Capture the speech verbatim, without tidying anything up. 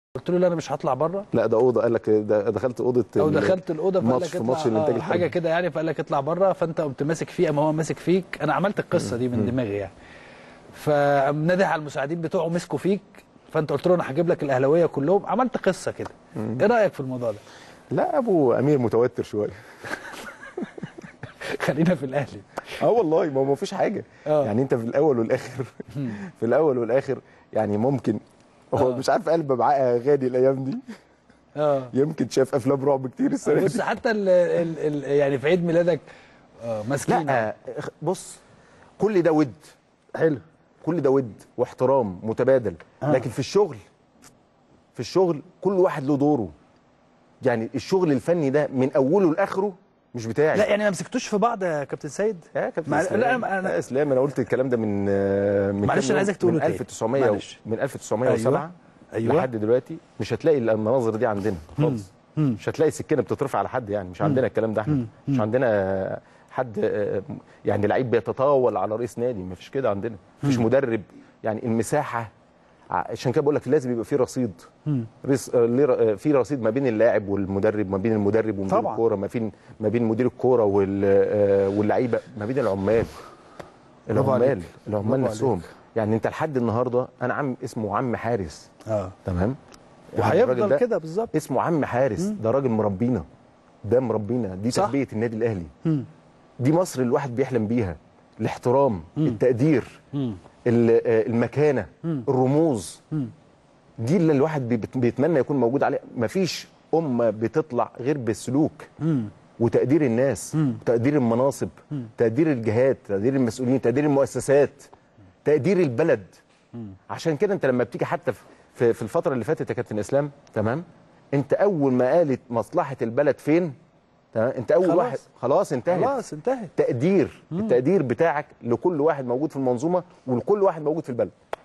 قلت له لا انا مش هطلع بره. لا ده اوضه، قال لك ده دخلت اوضه او دخلت الاوضه فقال لك في ماتش الانتاج آه حاجه كده يعني، فقال لك اطلع بره، فانت قمت ماسك فيه اما هو ماسك فيك. انا عملت القصه دي من دماغي يعني. فنادي على المساعدين بتوعه مسكوا فيك، فانت قلت له انا هجيب لك الاهلاويه كلهم. عملت قصه كده. ايه رايك في الموضوع ده؟ لا ابو امير متوتر شويه. خلينا في الاهلي. اه والله ما ما فيش حاجه. أوه. يعني انت في الاول والاخر في الاول والاخر يعني ممكن هو مش عارف قلب معاه غادي الايام دي. اه يمكن شاف افلام رعب كتير السنه دي. بص حتى ال ال ال يعني في عيد ميلادك اه ماسكين. لا بص كل ده ود حلو، كل ده ود واحترام متبادل. آه. لكن في الشغل في الشغل كل واحد له دوره. يعني الشغل الفني ده من اوله لاخره مش بتاعي. لا يعني ما مسكتوش في بعض يا كابتن سيد؟ يا كابتن مع... اسلام. لا انا اسلام انا قلت الكلام ده من من معلش انا عايزك تقوله من ألف وتسعمية و... من ألف وتسعمية وسبعة أيوة. لحد دلوقتي مش هتلاقي المناظر دي عندنا خالص. مش هتلاقي السكينه بتترفع على حد، يعني مش عندنا الكلام ده احنا. مم. مش عندنا حد يعني لعيب بيتطاول على رئيس نادي، ما فيش كده عندنا. مفيش مدرب. يعني المساحه عشان كده بقول لك لازم يبقى في رصيد. رص... في رصيد ما بين اللاعب والمدرب، ما بين المدرب ومدير الكوره، ما بين ما بين مدير الكوره وال... واللعيبه، ما بين العمال العمال العمال نفسهم. يعني انت لحد النهارده انا عم اسمه عم حارس. اه تمام. وهيفضل كده بالظبط. اسمه عم حارس. مم. ده راجل مربينا، ده مربينا. دي تربيه النادي الاهلي. مم. دي مصر الواحد بيحلم بيها. الاحترام، مم. التقدير، مم. المكانه، مم. الرموز، مم. دي اللي الواحد بيتمنى يكون موجود عليها. مفيش امه بتطلع غير بالسلوك. مم. وتقدير الناس، مم. وتقدير المناصب، مم. تقدير الجهات، تقدير المسؤولين، تقدير المؤسسات، تقدير البلد. مم. عشان كده انت لما بتيجي حتى في في الفتره اللي فاتت يا كابتن اسلام، تمام، انت اول ما قالت مصلحه البلد فين، تمام، انت اول خلاص. واحد خلاص انتهت خلاص انتهت. تقدير. مم. التقدير بتاعك لكل واحد موجود في المنظومه ولكل واحد موجود في البلد.